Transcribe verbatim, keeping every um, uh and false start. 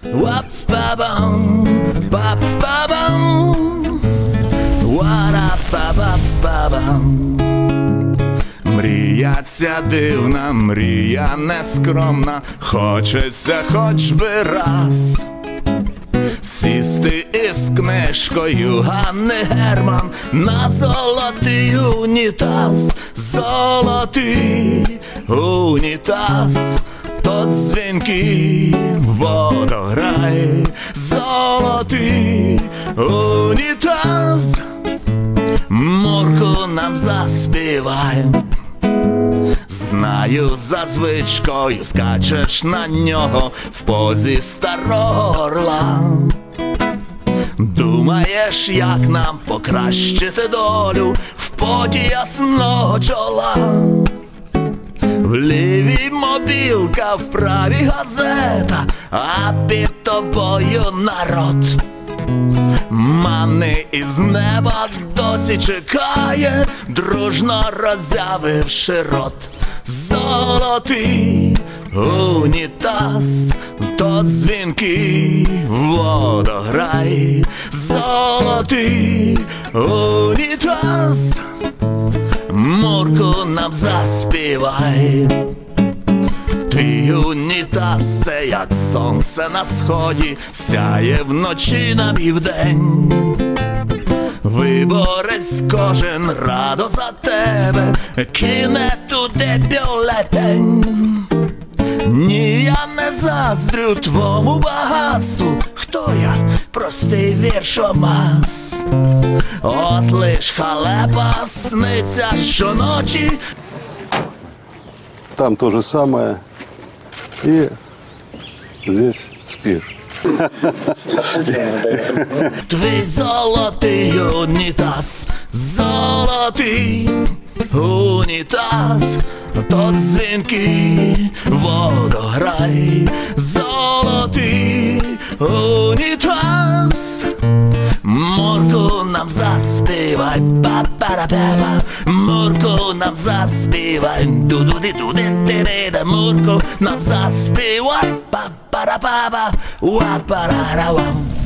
Wap-ba-bum, bap-ba-bum, wara-ба-ба-ба-бам. Мрія ця дивна, мрія нескромна, хочеться хоч би раз сісти із книжкою Ганни Герман на золотий унітаз. Золотий унітаз, тот дзвінкий водограй. Золотий унітаз, Мурку нам заспівай. Знаю, за звичкою скачеш на нього в позі старого орла. Думаєш, як нам покращити долю в поті ясного чола. В лівій мобілка, в правій газета, а під тобою народ. Мани із неба досі чекає, дружно роззявивши рот. Золотий унітаз, тот дзвінкий водограй. Золотий унітаз, Мурку нам заспівай. Твій унітаз — це як сонце на сході, сяє вночі на південь. Виборець кожен радо за тебе кине туди бюлетень. Ні, я не заздрю твому багатству, хто я? Простий віршомас. От лиш халепа сниться щоночі. Там то же самое, и здесь спишь. Твій золотий унітаз, золотий унітаз, тот дзвінкий водограй. Золотий унітаз, Мурку нам заспівай, ба-ба-ра-ба-ба. Мурку нам заспівай, ду-ду-ди-ду-ди-ди-ди. Мурку нам заспівай, ба-ба-ра-ба-ба, ва-ба-ра-ра-вам.